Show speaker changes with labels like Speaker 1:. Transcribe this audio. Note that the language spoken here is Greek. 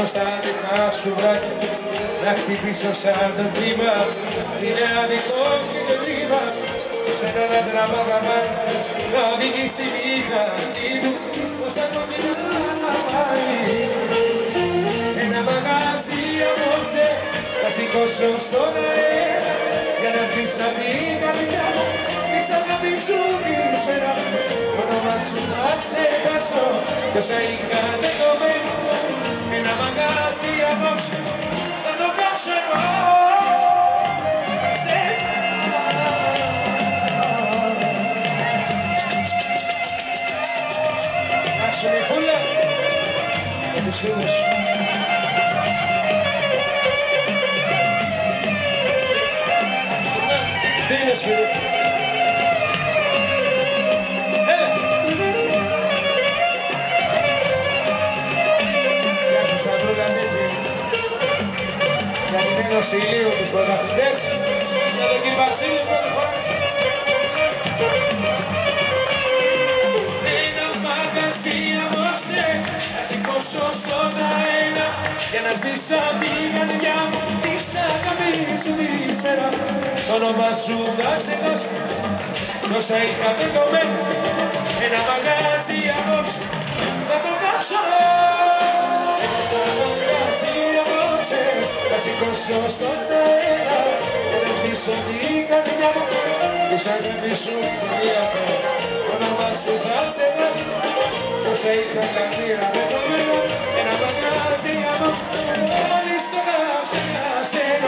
Speaker 1: πάνω στα δικά σου βράχια να χτυπήσω σαν το κύμα. Είναι αδικό και το κύμα σε ένα τραβαγαμάκι να οδηγεί στη μηχανή του πως τα κομμινά να πάει. Ένα μαγαζί απόψε θα σηκώσω στον αέρα για να σβήσω απ' την καρδιά μου της αγάπης σου τη σφαίρα. Το όνομα σου θα ξεχάσω κι όσα είχα δεδομένο. Ένα μαγαζί απόψε θα το κάψω εγώ. Άξουνε φούλα με τους φίλους. Τι είναι σφύρι? Έλα! Γεια σου Σταυρού Γαννίζη. Γαμημένος ηλίου τους πρωταθλητές. Για τον κύριο Βασίλη πρώτη φορά. Ένα μαγαζί απόψε θα σηκώσω στον αέρα για να σβήσω την καρδιά μου της αγάπης σου τη σφαίρα. Το όνομα σου θα ξεχάσω κι όσα είχα δεδομένο. Ένα μαγαζί απόψε θα το κάψω. Ένα μαγαζί απόψε θα σηκώσω στον αέρα για να σβήσω την καρδιά μου της αγάπης σου τη σφαίρα. Το όνομα σου θα ξεχάσω κι όσα είχα δεδομένο. Ένα μαγαζί απόψε θα το κάψω.